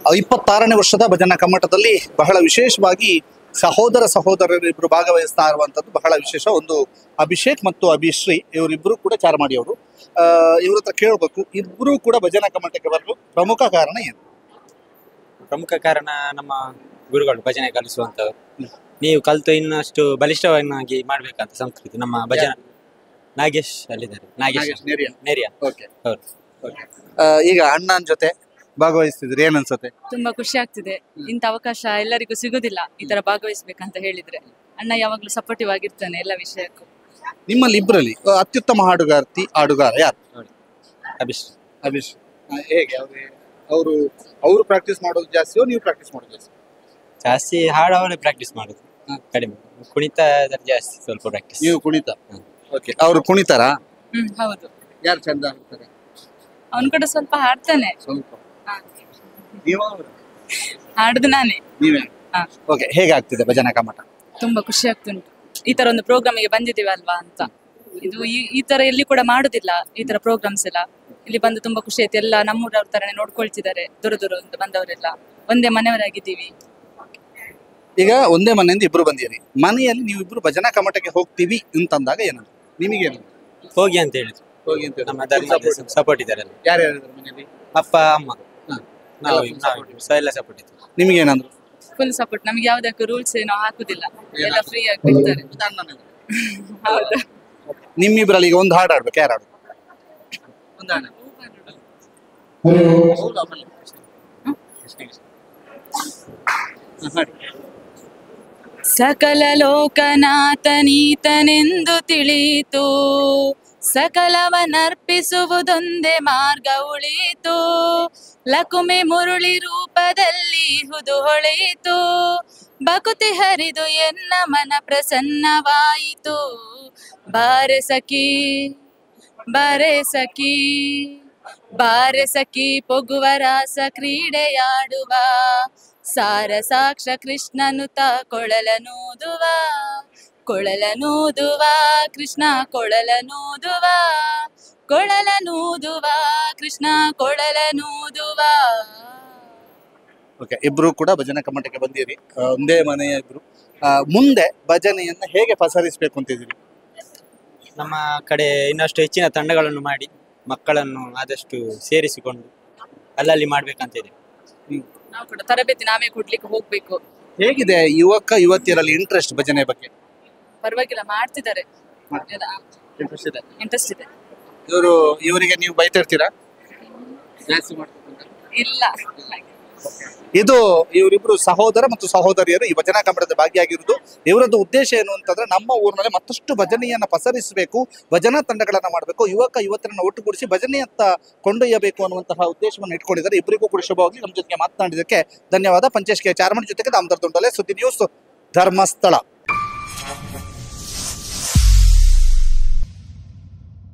26ನೇ ವರ್ಷದ ಭಜನಾ ಕಮ್ಮಟದಲ್ಲಿ ಬಹಳ ವಿಶೇಷವಾಗಿ ಸಹೋದರರಿಬ್ಬರು ಭಾಗವಹಿಸ್ತಾ ಇರುವಂಥದ್ದು ಬಹಳ ವಿಶೇಷ. ಒಂದು ಅಭಿಷೇಕ್ ಮತ್ತು ಅಭಿಶ್ರೀ ಇವರಿಬ್ಬರು ಕೂಡ ಚಾರ್ಮಾಡಿಯವರು. ಇವ್ರ ಹತ್ರ ಕೇಳಬೇಕು, ಇಬ್ಬರು ಕೂಡ ಭಜನಾ ಕಮ್ಮಟಕ್ಕೆ ಬರಲು ಪ್ರಮುಖ ಕಾರಣ ಏನು? ಪ್ರಮುಖ ಕಾರಣ ನಮ್ಮ ಗುರುಗಳು ಭಜನೆ ಕಲಿಸುವಂತವ್ರು. ನೀವು ಕಲಿತು ಇನ್ನಷ್ಟು ಬಲಿಷ್ಠವಾಗಿ ಮಾಡ್ಬೇಕಂತ ಸಂಸ್ಕೃತಿ ನಮ್ಮ ಭಜನಾ. ನಾಗೇಶ್ ಅಲ್ಲಿದ್ದಾರೆ, ನಾಗೇಶ್ ನೇರಿಯಾ. ಹೌದು. ಈಗ ಅಣ್ಣನ ಜೊತೆ ಭಾಗವಹಿಸ್ತಿದ್ರಿ, ಏನ್ ಅನ್ಸುತ್ತೆ? ತುಂಬಾ ಖುಷಿ ಆಗ್ತಿದೆ. ಇಂಥ ಅವಕಾಶ ಎಲ್ಲರಿಗೂ ಸಿಗುದಿಲ್ಲ ಈ ತರ ಭಾಗವಹಿಸ್ಬೇಕಂತ ಹೇಳಿದ್ರೆ. ಅಣ್ಣ ಯಾವಾಗ್ಲೂ ಸಪೋರ್ಟಿವ್ ಆಗಿರ್ತಾನೆ ಎಲ್ಲ ವಿಷಯಕ್ಕೂ. ನಿಮ್ಮಲ್ಲಿ ಇಬ್ಬರಲ್ಲಿ ಅತ್ಯುತ್ತಮ ಹಾಡುಗಾರ ಯಾರು? ಅಭಿಷ್. ಹೇಗೆ ಅವರು ಪ್ರಾಕ್ಟೀಸ್ ಮಾಡೋದು ಜಾಸ್ತಿಯೋ ನೀವು ಪ್ರಾಕ್ಟೀಸ್ ಮಾಡೋದು ಜಾಸ್ತಿ? ಜಾಸ್ತಿ ಹಾಡು ಅವರೇ ಪ್ರಾಕ್ಟೀಸ್ ಮಾಡುದು, ಕಡಿಮೆ ಕುಣಿತ ಜಾಸ್ತಿ, ಸ್ವಲ್ಪ ಪ್ರಾಕ್ಟೀಸ್. ನೀವು ಕುಣಿತ? ಓಕೆ. ಅವರು ಕುಣಿತಾರಾ? ಹೌದು. ಯಾರು ಚಂದ ಹಾಡ್ತಾರೆ? ಅವನು ಕೂಡ ಸ್ವಲ್ಪ ಹಾಡ್ತಾನೆ. ಸ್ವಲ್ಪ ಹಾಡುದು ನಾನೇ. ನೀವೇ? ಓಕೆ. ಹೇಗಾಗ್ತಿದೆ ಭಜನಾ ಕಮ್ಮಟ? ತುಂಬಾ ಖುಷಿ ಆಗ್ತುಂಟು. ಈ ತರ ಒಂದು ಪ್ರೋಗ್ರಾಮಿಗೆ ಬಂದಿದ್ದೀವಲ್ವಾ ಅಂತ. ಇದು ಈ ತರ ಎಲ್ಲಿ ಕೂಡ ಮಾಡುದಿಲ್ಲ ಈ ತರ ಪ್ರೋಗ್ರಾಮ್ಸ್ ಎಲ್ಲ. ಇಲ್ಲಿ ಬಂದು ತುಂಬಾ ಖುಷಿ ಆಯ್ತು. ಎಲ್ಲ ನಮ್ಮೂರವ್ರ ತರನೇ ನೋಡ್ಕೊಳ್ತಿದ್ದಾರೆ, ದೂರ ಅಂತ ಬಂದವರೆಲ್ಲ. ಒಂದೇ ಮನೆಯವರಾಗಿದ್ದೀವಿ. ಈಗ ಒಂದೇ ಮನೆಯಿಂದ ಇಬ್ರು ಬಂದಿರಿ. ಮನೆಯಲ್ಲಿ ನೀವು ಇಬ್ರು ಭಜನಾ ಕಮ್ಮಟಕ್ಕೆ ಹೋಗ್ತೀವಿ ಅಂತಂದಾಗ ಏನಂತ ನಿಮಗೇನು? ಹೋಗಿ ಅಂತ ಹೇಳಿದ್ರು. ಹೋಗಿ ಅಂತ ನಮ್ಮ ಧರ್ಮದ ಸಪೋರ್ಟ್ ಇದ್ದಾರೆ. ಯಾರ್ಯಾರು ಮನೆಯಲ್ಲಿ? ಅಪ್ಪ ಅಮ್ಮ ನಾವು ಎಲ್ಲ ಸಪೋರ್ಟ್ ಇತ್ತು. ನಿಮಗೇನಂದ್ರು? Full support. ನಮ್ಗೆ ಯಾವ್ದಕ್ಕೂ ರೂಲ್ಸ್ ಏನೋ ಹಾಕುದಿಲ್ಲ, ಎಲ್ಲ ಫ್ರೀ ಆಗಿ ಬಿಡ್ತಾರೆ. ಹೌದಾ? ನಿಮ್ಮಿಬ್ರಲ್ಲಿ ಈಗ ಒಂದು ಹಾಡು ಆಡ್ಬೇಕು, ಯಾರು ಹಾಡು? ಒಂದು ಹಾಡು ಸಕಲ ಲೋಕನಾಥನೀತನೆಂದು ತಿಳಿಯಿತು, ಸಕಲವನರ್ಪಿಸುವುದೊಂದೇ ಮಾರ್ಗ ಉಳಿಯಿತು. ಲಕುಮಿ ಮುರುಳಿ ರೂಪದಲ್ಲಿ ಹುದು ಹೊಳೆಯಿತು, ಬಕುತಿ ಹರಿದು ಎನ್ನ ಮನ ಪ್ರಸನ್ನವಾಯಿತು. ಬಾರೆ ಸಖಿ ಬಾರೆ ಸಖಿ ಬಾರೆ ಸಖಿ ಪೊಗುವ ರಾಸ ಕ್ರೀಡೆಯಾಡುವ, ಸಾರ ಸಾಕ್ಷ ಕೃಷ್ಣನುತ ಕೊಳಲನೂದುವ ಕೃಷ್ಣ ಕೊಳಲನೂದುವ ಕೃಷ್ಣ ಕೊಳಲನೂದುವ. ಓಕೆ. ಇಬ್ರು ಕೂಡ ಭಜನಾ ಕಮ್ಮಟಕ್ಕೆ ಬಂದಿರಿ, ಒಂದೇ ಮನೆಯ ಇಬ್ರು. ಮುಂದೆ ಭಜನೆಯನ್ನ ಹೇಗೆ ಪಸರಿಸಬೇಕು ಅಂತಿದ್ದೀರಿ? ನಮ್ಮ ಕಡೆ ಇನ್ನಷ್ಟು ಹೆಚ್ಚಿನ ತಂಡಗಳನ್ನು ಮಾಡಿ ಮಕ್ಕಳನ್ನು ಆದಷ್ಟು ಸೇರಿಸಿಕೊಂಡು ಅಲ್ಲಲ್ಲಿ ಮಾಡ್ಬೇಕಂತಿದೆ. ನಾವು ಕೂಡ ತರಬೇತಿ ನಾವೇ ಕೊಡ್ಲಿಕ್ಕೆ ಹೋಗ್ಬೇಕು. ಹೇಗಿದೆ ಯುವತಿಯರಲ್ಲಿ ಇಂಟ್ರೆಸ್ಟ್ ಭಜನೆ ಬಗ್ಗೆ? ಪರವಾಗಿಲ್ಲ, ಮಾಡ್ತಿದ್ದಾರೆ. ಇಂಟ್ರೆಸ್ಟ್ ಇದೆ. ಇವರಿಗೆ ನೀವು ಬೈತಿರ್ತೀರಾ? ಇಲ್ಲ. ಇದು ಇವರಿಬ್ರು ಸಹೋದರ ಮತ್ತು ಸಹೋದರಿಯರು ಈ ಭಜನಾ ಕಮ್ಮಟದ ಭಾಗಿಯಾಗಿರುವುದು. ಇವರದ್ದು ಉದ್ದೇಶ ಏನು ಅಂತಂದ್ರೆ ನಮ್ಮ ಊರಿನಲ್ಲಿ ಮತ್ತಷ್ಟು ಭಜನೆಯನ್ನ ಪಸರಿಸಬೇಕು, ಭಜನಾ ತಂಡಗಳನ್ನ ಮಾಡಬೇಕು, ಯುವತಿಯರನ್ನ ಒಟ್ಟುಗೂಡಿಸಿ ಭಜನೆಯತ್ತ ಕೊಂಡೊಯ್ಯಬೇಕು ಅನ್ನುವಂತಹ ಉದ್ದೇಶವನ್ನು ಇಟ್ಕೊಂಡಿದ್ದಾರೆ. ಇಬ್ಬರಿಗೂ ಕೂಡ ಶುಭವಾಗಿ ನಮ್ಮ ಜೊತೆಗೆ ಮಾತನಾಡಿದಕ್ಕೆ ಧನ್ಯವಾದ. ಪಂಚೇಶ್ ಕೆ ಚಾರ್ಮಡಿ ಜೊತೆಗೆ ದಾಮೋದರ ದೊಂಡಲೆ, ಸುದ್ದಿ ನ್ಯೂಸ್, ಧರ್ಮಸ್ಥಳ.